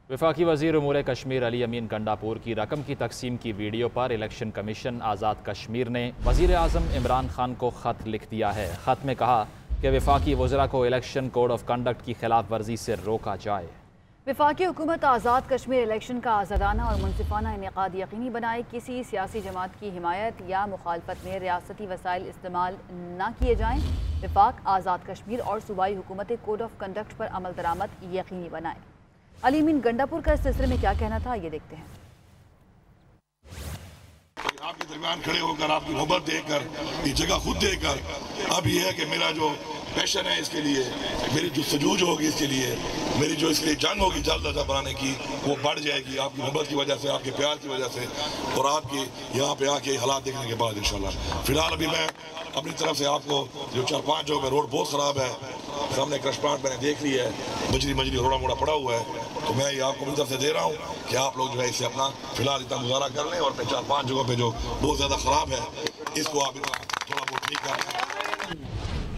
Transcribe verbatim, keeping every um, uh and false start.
वफाकी वज़ीर उमूर कश्मीर अली अमीन गंडापुर की रकम की तकसीम की वीडियो पर इलेक्शन कमीशन आज़ाद कश्मीर ने वज़ीर आज़म इमरान खान को ख़त लिख दिया है। ख़त में कहा कि वफाकी वज़रा को इलेक्शन कोड ऑफ कंडक्ट की खिलाफ वर्जी से रोका जाए। वफाकी हुकूमत आज़ाद कश्मीर इलेक्शन का आज़ादाना और मुनसिफाना इनेकाद यकीनी बनाए। किसी सियासी जमात की हिमायत या मुखालफत में रियासती वसाइल इस्तेमाल न किए जाएँ। वफाक आज़ाद कश्मीर और सूबाई हुकूमत कोड ऑफ कंडक्ट पर अमल दरामद यकीनी बनाए। अली अमीन गंडापुर का इस सिलसिले में क्या कहना था, ये देखते हैं। आपके दरमियान खड़े होकर आपकी मोहब्बत देकर ये जगह खुद देकर अब ये है कि मेरा जो पैशन है इसके लिए, मेरी जो सजूज होगी इसके लिए, मेरी जो इसके लिए जंग होगी जल्द अज बनाने की, वो बढ़ जाएगी आपकी मोहब्बत की वजह से, आपके प्यार की वजह से और आपकी यहाँ पे आके हालात देखने के बाद इंशाल्लाह। फिलहाल अभी मैं अपनी तरफ से आपको जो चार पाँच जगह में रोड बहुत ख़राब है, सामने क्रश प्लांट मैंने देख ली है, मजरी मजरी रोड़ा मोड़ा पड़ा हुआ है, तो मैं ये आपको अपनी तरफ से दे रहा हूँ कि आप लोग जो है इसे अपना फिलहाल इतना गुजारा कर लें और अपने चार पाँच जगहों पे जो बहुत ज़्यादा ख़राब है इसको आप इतना थोड़ा बहुत ठीक कर लें।